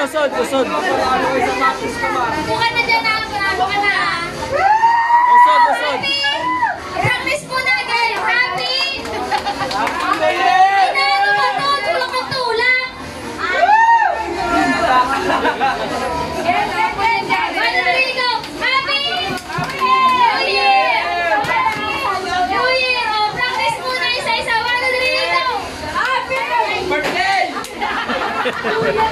usod, usod. Buka na dyan na, buka na. Usod, usod. Practice mo na guys, happy! Happy! Inano mo to, tulak ang tulak. Rodrigo, happy! New Year! New Year! O, practice mo na isa-isa. Rodrigo! Happy! Birthday! Rodrigo!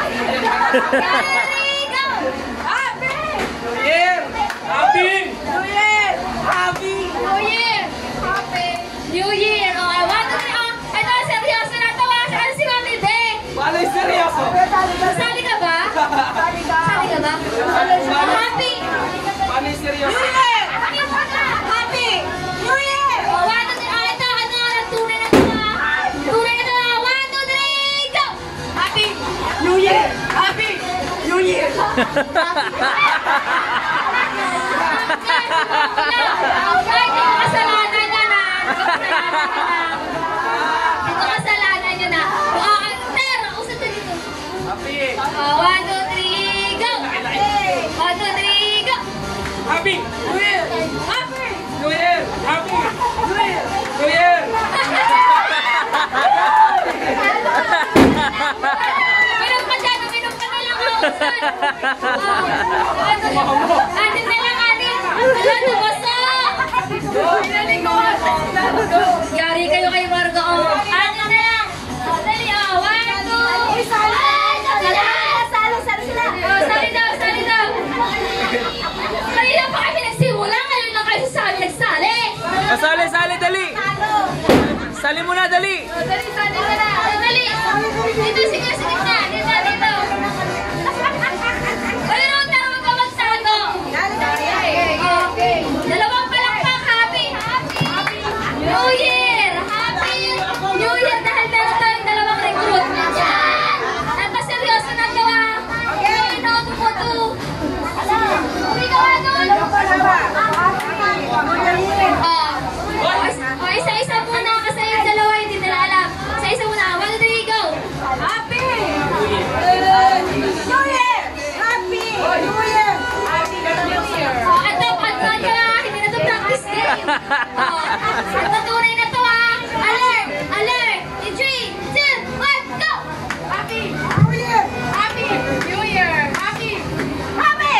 Happy! New Year! Happy! New Year! Happy! New Year! Happy! New Year! O, 1, 2, 3. Ito, seryoso na to. Saan si Mami De? Malay seryoso! Sali ka ba? Sali ka ba? Happy! Malay seryoso! New Year! Happy! New Year! O, 1, 2, 3. Ito, tunay na to. Tunay na to. 1, 2, 3, go! Happy! New Year! Happy! New Year! Ay, ito kasalanan nyo na. Ito kasalanan nyo na. Ter, usap na dito. Happy! 1, 2, 3, go! 1, 2, 3, go! Happy! New Year! Happy! New Year! Happy! New Year! New Year! Minom ka dyan, minom ka na lang. Anin na lang, anin. Wala, nabasa. Yari kayo kay Marga. Anin na lang. Dali, 1, 2. Salo sila. Sali daw, sali daw. Kanina pa kami nagsimula, ngayon lang kayo sasabi nagsali. Sali, sali, dali! Sali mo na, dali! Dali, sali na na. Dali. Dito, sige, sige na. Dito, dito. Mayroon na huwag ka magsago. Dalawang palakpak. Happy. Happy. New Year. Happy New Year. Dahil meron tayong dalawang recruit. Nagpaseryoso na to ah. Okay, no, tumuto. Uwi ka ba doon? Isa-isa muna kasi yung dalawa hindi nila alam. Isa-isa muna. 1, 2, 3, go! Happy! New Year! Happy! New Year! Happy New Year! Ito, pagkaan nyo ah. Hindi na ito practice game. Ito tunay na to ah. Alert! Alert! In 3, 2, 1, go! Happy! New Year! Happy! New Year! Happy! Happy!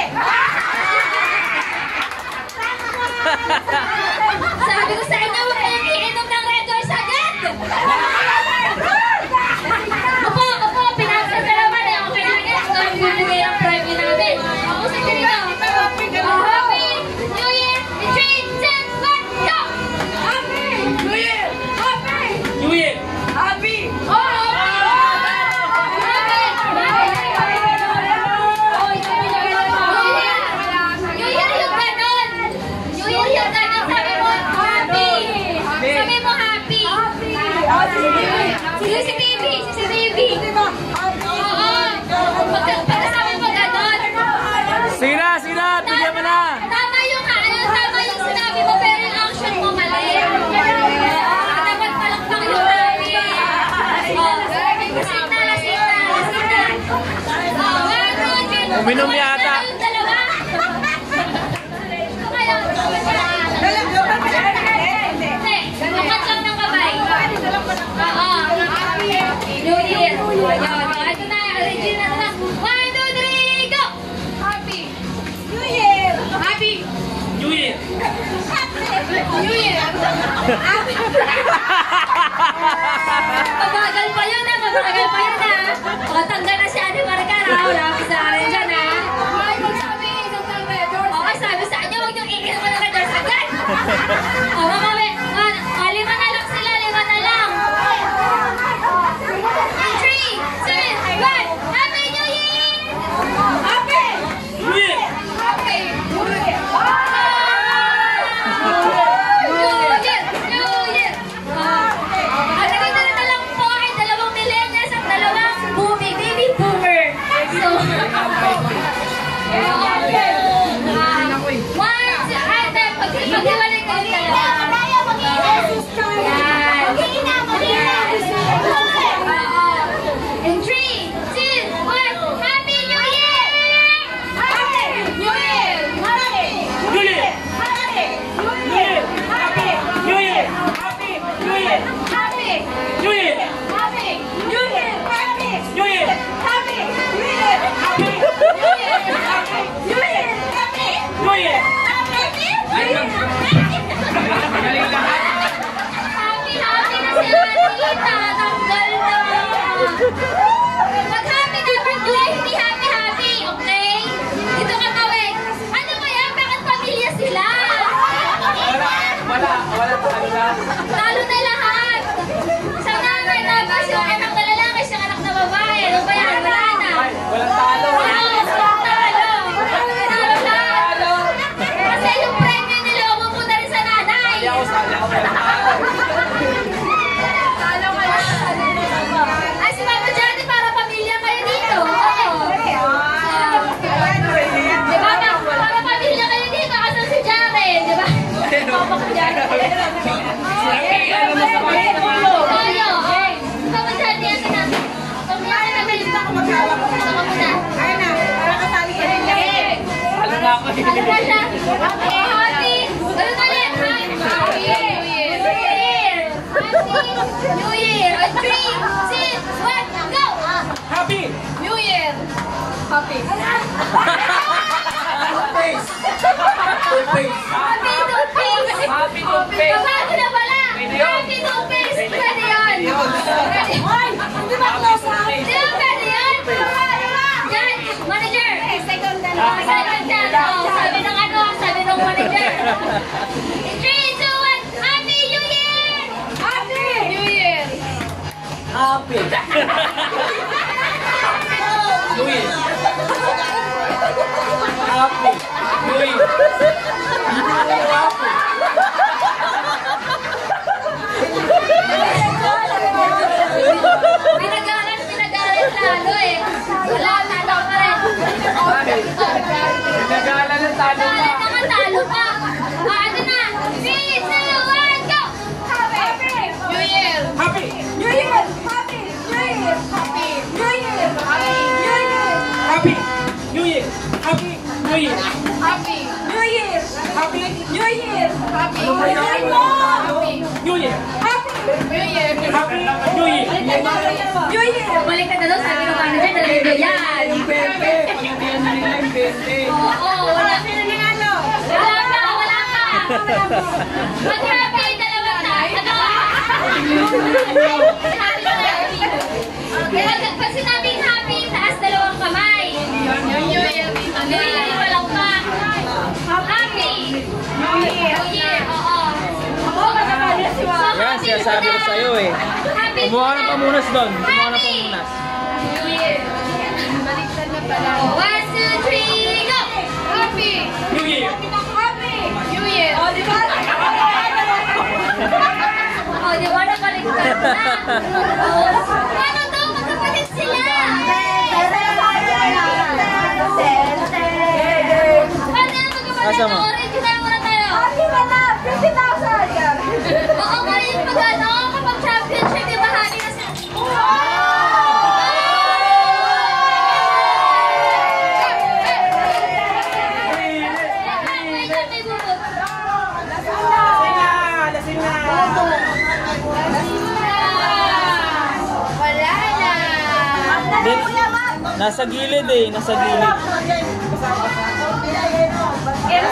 Sabi ko sa inyo, huwag kayong iinom ng Red Horse agad! Opo, pinaksan na naman eh. Okay na agad. Ito yung bibigay ang premyo namin. Ako sa dito. Happy New Year! In 3, 2, 1, go! Happy New Year! Happy! New Year! Happy! Oh, happy! New Year yung ganon! New Year yung ganon! Sabi mo, happy! Sabi mo, happy! Si baby! Si baby! Oo! Pagkasabi mo ganon! Sina, sina! Bigyan mo na! Tama yung sinabi mo pero yung action mo mali. Dapat palakpak yung happy. Lasing na. 1, 2, 3. Uminom yata. Yung dalawa. Ito kayo. Hindi. Lukat lang ng kamay. Oo. New Year. Ito na. Original na. 1, 2, 3, go! Happy. New Year. Happy. New Year! New Year. Pabagal pa yun ah. Pabagal pa yun ah. O, tanggal na si Ate Marga na. Wala ako sa akin dyan ah. Okay, sabi sa inyo, huwag niyong iinom na Red Horse agad. O, mamami. 5 na lang sila. 5 na lang. 3, 2, 1. Happy New Year! Happy! New Year! Happy! New Year! New Year! New Year! Ano New Year. 3, 2, 1, go! Happy! New Year. Happy. Toothpaste! Toothpaste! Happy toothpaste. Happy toothpaste! Babago na pala. Pwede yun. Happy toothpaste. Pwede yun. Pwede. Hindi ba close up? Di ba pwede yun? Yan, manager. Second dance. Second dance. Oh, sabi ng manager. 3, 2, 1. Happy New Year! Happy New Year! Happy! Louis! Happy! Louis! Happy! Pinagalan lalo eh. Wala, talo pa rin. Nagalan ng talo Talo pa! naman, talo pa. Ano na? 3, 2, 1, go! Happy New Year! Happy! New Year! Happy New Year! Happy New Year! Happy New Year! Happy! New Year! Happy New Year! Happy New Year! Happy! New Year! Happy Ano ba yan? Happy New Year! Happy New Year! Happy New Year! New Year! Balik ka na daw, sabi ng manager, nalito yan. Pepe! Pagkatiyan na nila yung Pepe! Oo, wala Wala ka. Mag-happy, dalawang tayo. Pag sinabing happy, taas dalawang kamay. New Year, walang pa. Happy. New Year, oo. Yan, sinasabi ko sa'yo eh. Happy. Kumuha ka ng pamunas doon. Kumuha ka ng Happy. pamunas. New Year. Baliktad na pala. 1, 2, 3, go! Happy. New Year! Happy New Year. Oh, di ba? Oh, di ba nabaliktad na? Oh, ano daw? Magkapatid sila. Ano yung magkapatid Asa mo? na original muna tayo? Happy ka na! 50,000! Oo, ngayon pag ano, kapag championship, di ba hali na sila? May bubot. Wala na. Nasa gilid eh, nasa gilid. Ito